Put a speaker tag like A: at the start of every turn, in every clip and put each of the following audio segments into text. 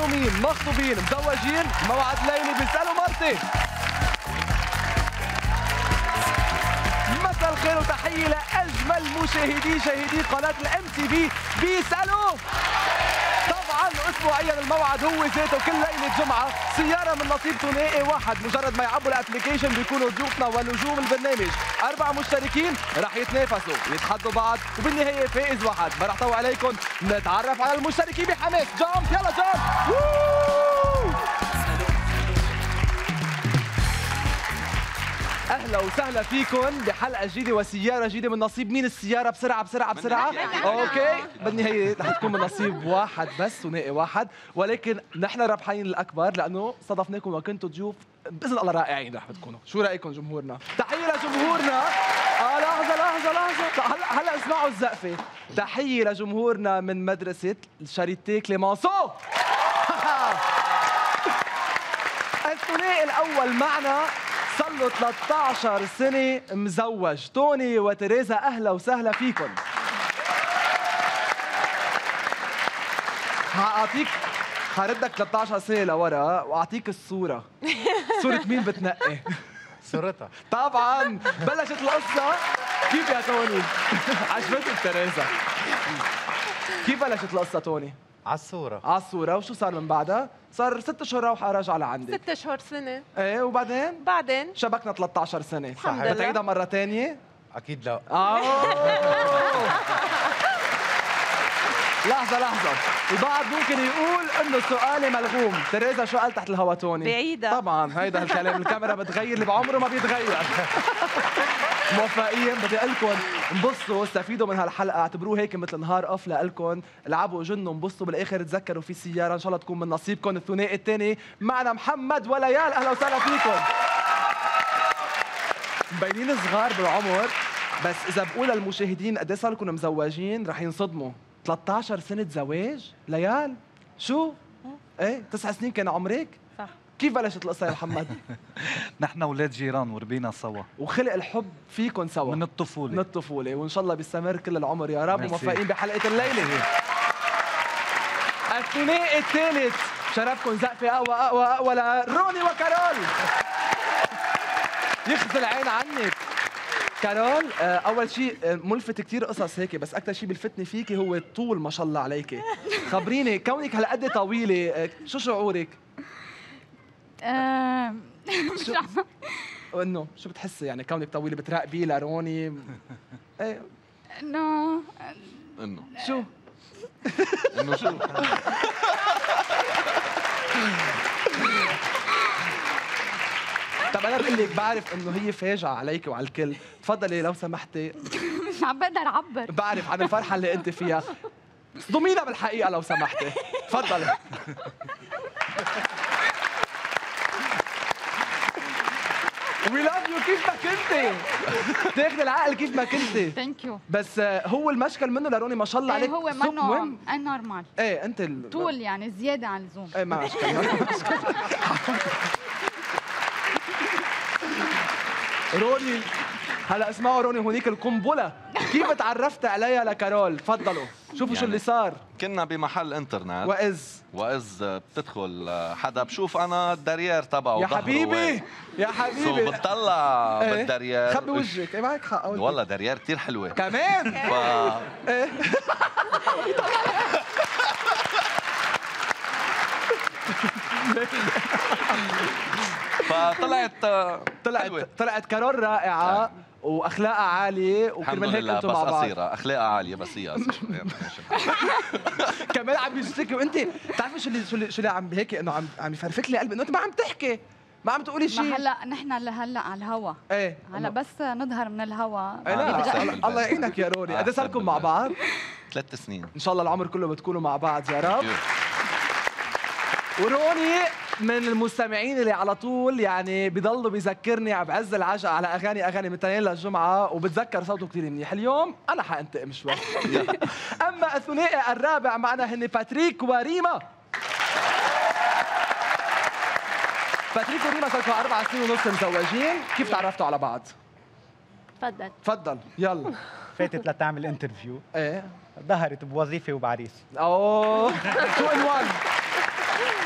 A: محرومين، مخطوبين، مزوجين، موعد ليلي بيسألوا مرتي. مساء الخير وتحية لأجمل شاهدي قناة الام تي في بيسألوا. طبعا اسبوعيا الموعد هو ذاته كل ليله جمعه سياره من نصيب ثنائي واحد، مجرد ما يعبوا الابلكيشن بيكونوا ضيوفنا ونجوم البرنامج. 4 مشتركين رح يتنافسوا يتحدوا بعض وبالنهايه فائز واحد. ما رح طول عليكم نتعرف على المشتركين بحماس. جامب يلا جامب. اهلا وسهلا فيكم بحلقه جديده وسياره جديده من نصيب مين السياره؟ بسرعه بسرعه بسرعه. اوكي بالنهايه رح تكون من نصيب واحد بس، ثنائي واحد، ولكن نحن ربحانين الاكبر لانه صادفناكم وكنتوا ضيوف باذن الله رائعين رح بتكونوا. شو رايكم جمهورنا؟ تحيه لجمهورنا. لحظه هلا اسمعوا الزقفه. تحيه لجمهورنا من مدرسه شاريتيه كليمانسو. الثنائي الاول معنا صار له 13 سنة مزوج، توني وتريزا. أهلا وسهلا فيكم. حردك 13 سنة لورا وأعطيك الصورة. صورة مين بتنقي؟
B: صورتها. طبعاً
A: بلشت القصة. كيف يا توني؟ عجبتك تريزا؟ كيف بلشت القصة توني؟
B: على الصورة.
A: على الصورة، وشو صار من بعدها؟ صار 6 اشهر روحة راجعة لعندك.
C: 6 اشهر سنة.
A: ايه وبعدين؟
C: بعدين
A: شبكنا 13 سنة.
C: الحمد لله.
A: بتعيدها مرة ثانية؟
B: أكيد لا.
A: لحظة البعض ممكن يقول انه سؤالي ملغوم. تريزا شو قال تحت الهوا توني؟
C: بعيدة.
A: طبعا هيدا الكلام الكاميرا بتغير اللي بعمره ما بيتغير. موفقين. بدي اقول لكم انبسطوا، استفيدوا من هالحلقه، اعتبروه هيك مثل نهار اوف لكم، العبوا جنوا انبسطوا، بالاخر تذكروا في سياره ان شاء الله تكون من نصيبكم. الثنائي الثاني معنا محمد وليال. اهلا وسهلا فيكم. مبينين صغار بالعمر، بس اذا بقول للمشاهدين قد ايه صار لكم مزوجين رح ينصدموا. 13 سنه زواج ليال. شو؟ ايه 9 سنين كان عمرك؟
C: صح.
A: كيف بلشت القصه يا محمد؟
D: نحن اولاد جيران وربينا سوا،
A: وخلق الحب فيكم سوا
D: من الطفوله.
A: من الطفوله، وان شاء الله بيستمر كل العمر يا رب. وموفقين بحلقه الليله. الثنائي الثالث شرفكم زقفه اقوى لروني وكارول. يخزي العين عنك كارول. اول شيء ملفت كثير قصص هيك، بس اكثر شيء بلفتني فيكي هو الطول ما شاء الله عليكي. خبريني كونك هالقد طويله شو شعورك؟
E: مش عارفة.
A: انه شو بتحسي يعني كونك طويله بتراقبي لروني؟ ايه
E: انه
A: شو؟
F: انه شو؟
A: طب انا بقول لك بعرف انه هي فاجعه عليك وعلى الكل، تفضلي لو سمحتي.
E: مش عم بقدر اعبر.
A: بعرف عن الفرحه اللي انت فيها، صدمينا بالحقيقه لو سمحتي. تفضلي. وي لاف يو كيف ما كنتي، تاخذي العقل كيف ما كنتي.
E: ثانك يو.
A: بس هو المشكل منه لروني ما شاء الله عليك.
E: هو منه نورمال.
A: ايه انت
E: طول يعني زياده عن اللزوم.
A: ايه ما مشكله. روني هلا اسمعوا روني هونيك القنبله كيف تعرفت عليها لكارول؟ تفضلوا شوفوا يعني شو اللي صار.
F: كنا بمحل انترنت
A: واذ
F: بتدخل حدا بشوف انا الدريير تبعه
A: يا حبيبي يا حبيبي
F: بتطلع بالدريير.
A: خبي وجهك. ايه معك حق
F: والله دريير كثير حلوه
A: كمان. ايه طلعت كارول رائعه واخلاقها عاليه وكرمال هيك انتم مع بعض.
F: قصيره اخلاقها عاليه بس هي قصيره.
A: كمان عم يشتكي وانت بتعرفي شو اللي عم هيك انه عم يفرفك لي قلبي انه انت ما عم تحكي ما عم تقولي شيء.
E: ما هلا نحن هلا على الهوا.
A: ايه
E: هلا بس نظهر من الهوا.
A: ايه لا الله يعينك يا روني. قد ايه صار لكم مع بعض؟
F: 3 سنين
A: ان شاء الله العمر كله بتكونوا مع بعض يا رب. وروني من المستمعين اللي على طول يعني بضلوا بيذكرني بعز العشاء على اغاني متنين للجمعه وبتذكر صوته كثير منيح. اليوم انا حانتقم شوي. اما الثنائي الرابع معنا هن باتريك وريما. باتريك وريما صار لكم 4 سنين ونص مزوجين، كيف تعرفتوا على بعض؟
E: تفضل
A: يلا.
B: فاتت لتعمل انترفيو.
A: ايه
B: ظهرت بوظيفه وبعريس.
A: اوه 2 in 1.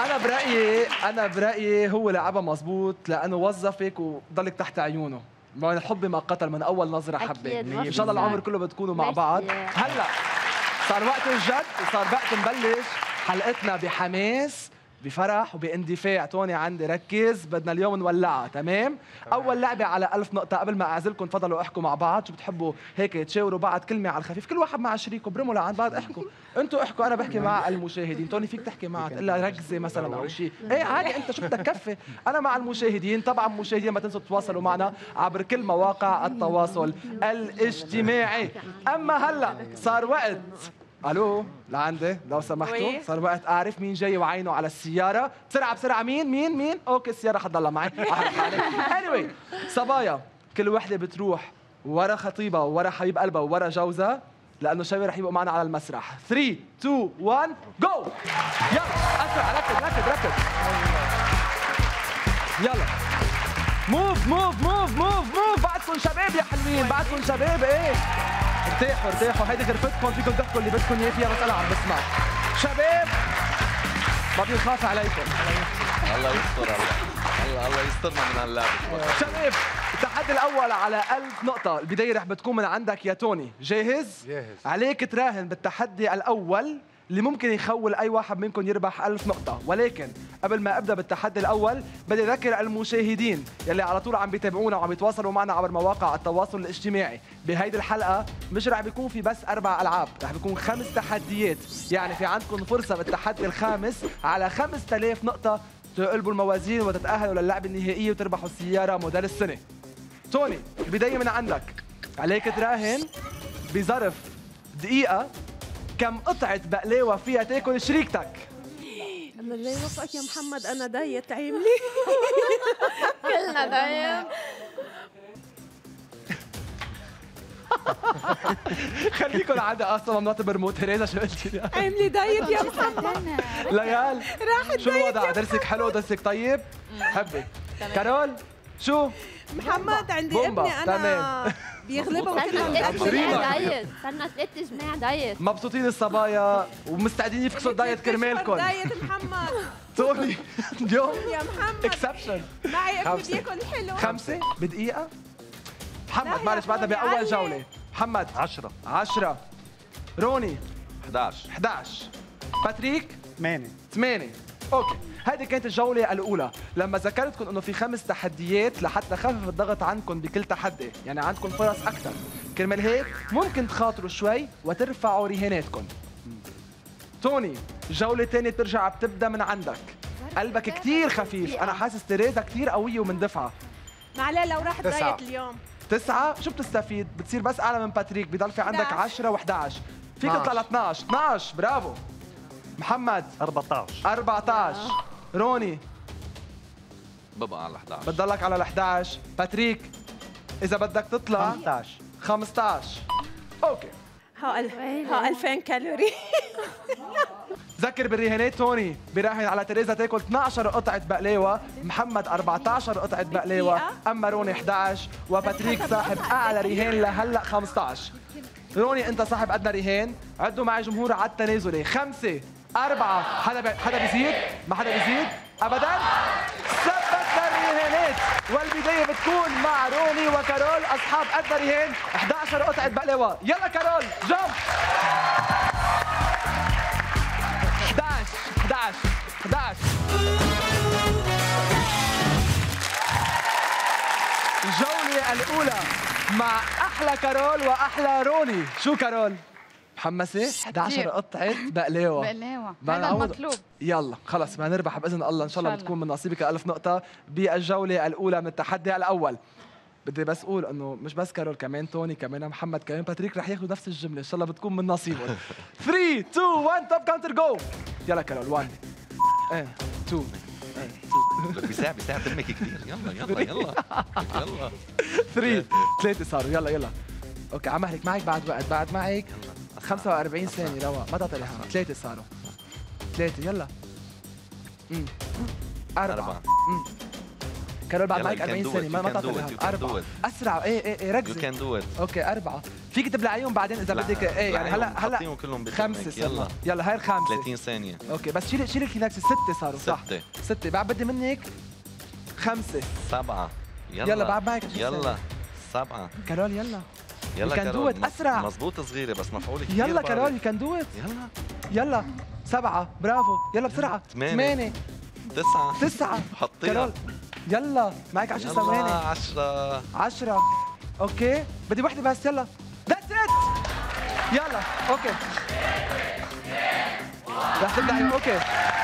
A: انا برايي هو لعبها مزبوط لانه وظفك وضلك تحت عيونه. ما الحب ما قتل، من اول نظره حبه. ان شاء الله العمر كله بتكونوا مع بعض. هلا صار وقت الجد، وصار وقت نبلش حلقتنا بحماس، بفرح وباندفاع. توني عندي ركز، بدنا اليوم نولعها. تمام؟ اول لعبه على 1000 نقطه. قبل ما اعزلكم تفضلوا احكوا مع بعض. شو بتحبوا هيك تشاوروا بعض كلمه على الخفيف، كل واحد مع شريكه، برموا لعند بعض. احكوا انتوا احكوا، انا بحكي مع المشاهدين. توني فيك تحكي معها تقول لها ركزي مثلا او شيء. ايه عادي، انت شو بدك كفي. انا مع المشاهدين. طبعا المشاهدين ما تنسوا تتواصلوا معنا عبر كل مواقع التواصل الاجتماعي. اما هلا صار وقت، الو لعندي لو سمحتوا، صار وقت اعرف مين جاي وعينه على السياره. بسرعه بسرعه، مين اوكي السياره حتضلها معي. anyway صبايا، كل وحده بتروح ورا خطيبها وورا حبيب قلبها وورا جوزها، لانه شوي رح يبقوا معنا على المسرح. 3 2 1 جو. يلا اسرع، ركز يلا. موف. بعدكم شباب يا حلوين، بعدكم شباب. ايه ارتاحوا، هيدي غرفتكم، فيكم تحكوا اللي بدكم اياه فيها، بس انا عم بسمع. شباب ما بنخاف عليكم.
F: الله يستر، الله يسترنا من هاللعبه.
A: شباب التحدي الاول على 1000 نقطه. البدايه رح بتكون من عندك يا توني. جاهز؟ عليك تراهن بالتحدي الاول اللي ممكن يخول اي واحد منكم يربح 1000 نقطة. ولكن قبل ما ابدا بالتحدي الاول بدي اذكر المشاهدين يلي على طول عم بيتابعونا وعم يتواصلوا معنا عبر مواقع التواصل الاجتماعي، بهيدي الحلقة مش رح بيكون في بس 4 ألعاب، رح بيكون 5 تحديات. يعني في عندكم فرصة بالتحدي الخامس على 5000 نقطة تقلبوا الموازين وتتأهلوا للعبة النهائية وتربحوا السيارة موديل السنة. توني البداية من عندك. عليك تراهن بظرف دقيقة كم قطعة بقلاوة فيها تاكل شريكتك.
C: الله لا يوفقك يا محمد، أنا دايت عاملي.
E: كلنا دايت.
A: خليكم عادة اصلا بنعتبر موت. تريزا شو قلتي لي؟
C: عاملي دايت يا محمد.
A: ليال
C: راحت
A: شو الوضع؟ درسك حلو، درسك طيب؟ حبك. كارول شو؟
C: محمد عندي ابني أنا بيغلبوا كلهم.
E: صرنا 3 جماع دايت.
A: مبسوطين الصبايا ومستعدين يفكسوا الدايت كرمالكم.
C: دايت محمد.
A: توني اليوم
C: يا محمد
A: اكسبشن.
C: معي ابني بياكل حلو.
A: 5 بدقيقة. محمد معلش بعدنا بأول جولة. محمد 10. روني 11. باتريك 8. اوكي، هذه كانت الجولة الأولى. لما ذكرتكم إنه في 5 تحديات لحتى خفف الضغط عنكم بكل تحدي، يعني عندكم فرص أكثر. كرمال هيك ممكن تخاطروا شوي وترفعوا رهاناتكم. توني الجولة الثانية بترجع بتبدأ من عندك. قلبك كثير خفيف، أنا حاسس تريزا كثير قوية ومندفعة.
C: معليه لو راح دايت اليوم
A: 9. شو بتستفيد؟ بتصير بس أعلى من باتريك، بضل في عندك 10 و11. فيك تطلع ل 12. 12 برافو. محمد 14. روني
F: ببقى على 11.
A: بتضلك على ال 11. باتريك إذا بدك تطلع 15. أوكي.
C: ها 2000 كالوري.
A: ذكر بالرهانات. توني براهن على تريزا تاكل 12 قطعة بقلاوة، محمد 14 قطعة بقلاوة، أما روني 11 وباتريك صاحب أعلى رهان لهلا 15. روني أنت صاحب أدنى رهان. عدوا معي جمهور على التنازلي. 5 4. حدا بيزيد؟ ما حدا بيزيد؟ أبداً؟ ثبتنا الرهانات والبداية بتكون مع روني وكارول أصحاب أدنى رهان 11 قطعة بقلاوة. يلا كارول جمب. 11. الجولة الأولى مع أحلى كارول وأحلى روني. شو كارول؟ محمسة؟ 11 قطعة بقلاوة.
E: هذا المطلوب.
A: يلا خلص بدنا نربح بإذن الله. إن شاء الله بتكون من نصيبك 1000 نقطة بالجولة الأولى من التحدي الأول. بدي بس أقول إنه مش بس كارول، كمان توني، كمان محمد، كمان باتريك رح ياخذوا نفس الجملة. إن شاء الله بتكون من نصيبهم. 3 2 1 توب كاونتر جو. يلا كارول 1 2
F: بيساعد تمك كثير. يلا
A: 3 صاروا. يلا اوكي عم اهلك معك بعد معك 45 ثانية. رواق ما تعطي لها. 3 صاروا. 3 يلا. 4. كارول بعد معك 40 ثانية ما تعطيها 4 أسرع ايه ركزي.
F: You can do it.
A: اوكي 4 فيك تبلعيهم بعدين إذا بدك ايه يعني هلا
F: حطيهم كلهم
A: 5
F: يلا
A: يلا هاي الخامسة
F: 30 ثانية.
A: اوكي بس شيلي الكلينكس 6 صاروا صح 6 بعد بدي منك 5
F: 7
A: يلا بعد معك
F: يلا 7
A: كارول يلا
F: يلا
A: كارول اسرع
F: مزبوط صغيرة بس مفعولة كثير.
A: يلا كارول يو كان دو ات يلا 7 برافو يلا بسرعة 8 9
F: حطيها
A: كارول يلا معك 10 ثواني 10 اوكي بدي وحدة بس يلا ذاتس ات يلا اوكي رح تبدأ اوكي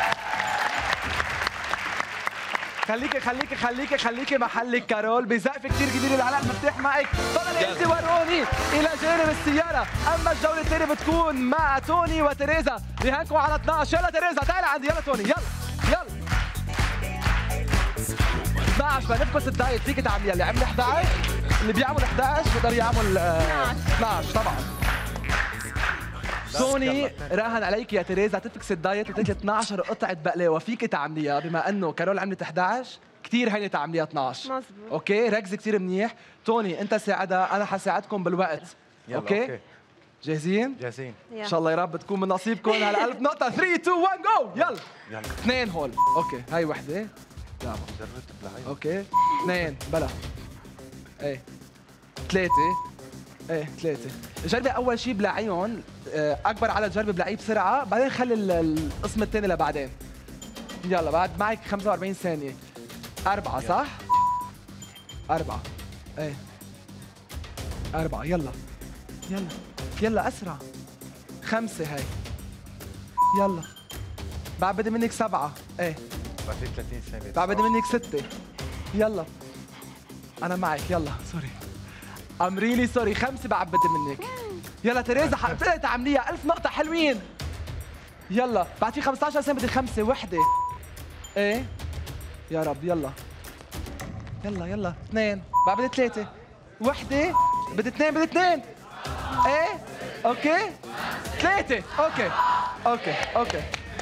A: خليكي محلك كارول بزقف كثير كبير العلاء المفتاح معك طلع انت وروني الى جانب السياره اما الجوله الثانيه بتكون مع توني وتريزا رهانكم على 12 يلا تريزا تعالي عندي يلا توني يلا 12 بنفكس الدايت فيك تعمليها اللي عمل 11 اللي بيعمل 11 بيقدر يعمل 12 طبعا توني راهن عليك يا تريزا تفكس الدايت وتاكل 12 قطعه بقلاوه فيك تعمليها بما انه كارول عملت 11 كثير هينه تعمليها 12
C: مظبوط
A: اوكي ركزي كثير منيح توني انت ساعدها انا حساعدكم بالوقت اوكي جاهزين ان شاء الله يا رب تكون من نصيبكم على 1000 نقطه 3 2 1 جو يلا 2 هول اوكي هاي وحده اوكي 2 بلا ايه 3 3 جربي اول شيء بلعيهم اكبر عدد جربي بلعيه بسرعه بعدين خلي القسم الثاني لبعدين يلا بعد معك 45 ثانيه 4 صح 4 ايه 4 يلا اسرع 5 هاي يلا بعد بدي منك 7 ايه
B: بعد 30 ثانيه
A: بعد بدي منك 6 يلا انا معك يلا سوري ام ريلي سوري 5 بعد بدي منك يلا تريزا بتقدري تعمليها 1000 نقطة حلوين يلا بعد في 15 ثانية بدي 5 وحدة ايه يا رب يلا 2 بعد بدي 3 وحدة بدي 2 ايه اوكي 3 اوكي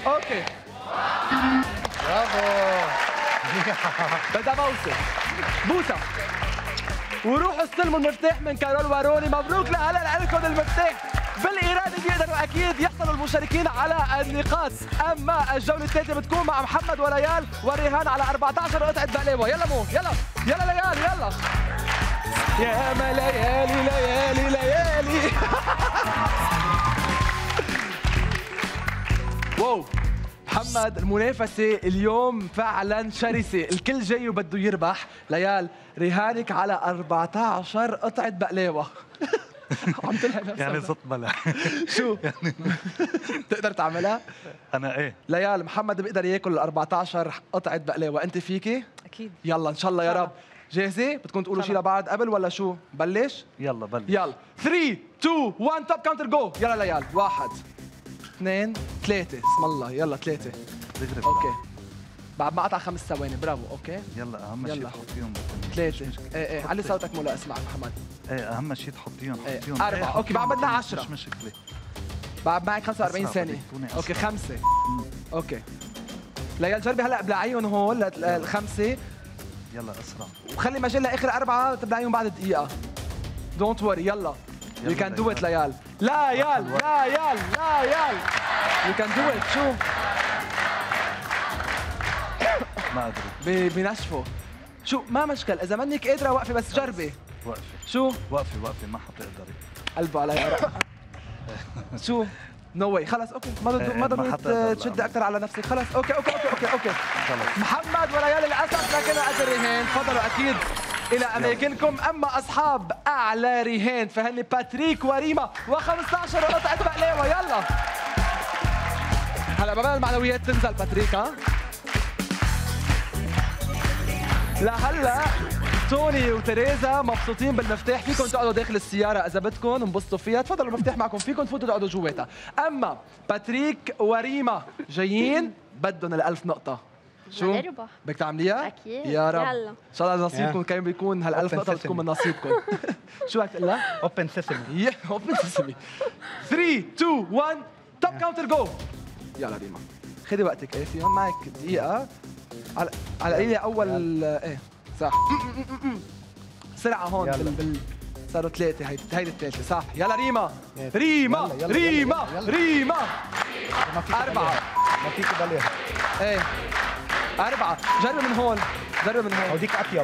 B: برافو
A: بدها بوسة وروحوا استلموا المفتاح من كارول وروني مبروك لهلا لكم المفتاح بالإرادة بيقدروا أكيد يحصلوا المشاركين على النقاط أما الجولة الثالثة بتكون مع محمد وليال وريهان على 14 قطعة بقلاوة يلا مو يلا ليال يلا يا ما ليالي واو محمد المنافسة اليوم فعلا شرسة الكل جاي وبده يربح ليال رهانك على 14 قطعة بقلاوة عم تلحق نفسك
D: يعني زط بلا
A: شو تقدر تعملها؟
D: انا ايه
A: ليال محمد بيقدر ياكل 14 قطعة بقلاوة انت فيكي؟
C: اكيد
A: يلا ان شاء الله يا رب جاهزة؟ بدكم تقولوا شيء لبعض قبل ولا شو؟ بلش؟
D: يلا
A: 3 2 1 توب كاونتر جو يلا ليال 1 2 3 اسم الله يلا 3 اوكي بعد ما قطع 5 ثواني برافو اوكي
D: يلا اهم شيء تحطيهم
A: 3 ايه علي صوتك مو لا اسمعك محمد
D: ايه اهم شيء تحطيهم
A: 4 اوكي بعد بدنا 10
D: مش مشكله
A: بعد معك 45 ثانيه اوكي 5 اوكي ليال جربي هلا ابلعيهم هول الخمسه
D: يلا اسرع
A: وخلي مجال لاخر 4 تبلعيهم بعد دقيقه دونت وري يلا يو كان دو ات ليال لا يال يو كان دو ات شو
D: ما ادري
A: بنشفه شو ما مشكل اذا منك قادره وقفي بس جربي
D: وقفي
A: شو
D: وقفي ما حتقدري
A: قلبه علي شو نو واي خلص اوكي ما ضروري تشدي اكثر على نفسك خلص اوكي خلص محمد وليال للاسف ما كانوا قد رهان تفضلوا اكيد الى اماكنكم اما اصحاب اعلى رهان فهن باتريك وريما و15 قطعه بقلاوه يلا هلا بقى المعنويات تنزل باتريك ها لهلا توني وتريزا مبسوطين بالمفتاح فيكم تقعدوا داخل السياره اذا بدكم انبسطوا فيها تفضلوا المفتاح معكم فيكم تفوتوا تقعدوا جواتها اما باتريك وريما جايين بدهم ال1000 نقطه شو
E: نربح
A: بدك تعمليها
E: اكيد
A: يا رب
E: يلا
A: ان شاء الله نصيبكم كان بيكون هال1000 نقطه بتكون من نصيبكم شو بدك تقول لها
B: اوبن سيسمي
A: اوبن سيسمي 3 2 1 توب كاونتر جو يلا ريما خذي وقتك ايه في هون معك دقيقه على قليله اول ايه صح. سرعة هون صاروا 3. هيدي الثالثة صح. يلا ريما ريما ريما ريما 4.
B: ما فيك تضلي.
A: ايه 4. جرب من هون جرب من هون.
B: هوديك اطيب.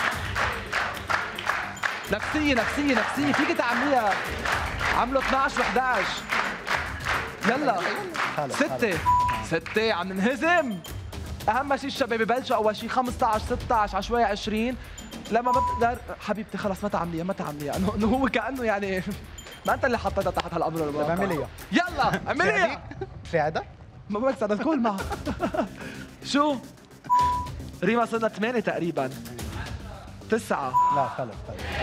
A: نفسية نفسية نفسية فيك تعمليها. عملوا 12 و11. يلا 6 عم ننهزم. اهم شيء الشباب يبلشوا اول شيء 15 16 عشوائي 20 لما ما بتقدر حبيبتي خلص ما تعمليها ما تعمليها انه هو كانه يعني ما انت اللي حطيتها تحت هالامر.
B: طيب اعمليها.
A: يلا اعمليها.
B: تساعدها؟
A: ما بدك تساعد الكل معها. شو؟ ريما صرنا 8 تقريبا. 9.
B: لا خلص.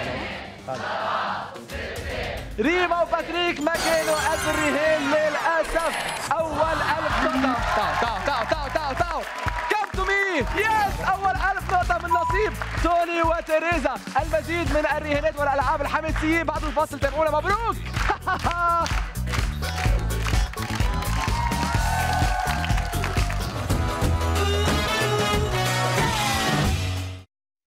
A: ريما وباتريك ما كانوا قد الرهان للاسف. اول 1000 نقطة. تعوا كابتومي يس اول 1000 نقطة من نصيب توني وتيريزا. المزيد من الرهانات والالعاب الحماسية بعد الفاصل. تابعونا. مبروك.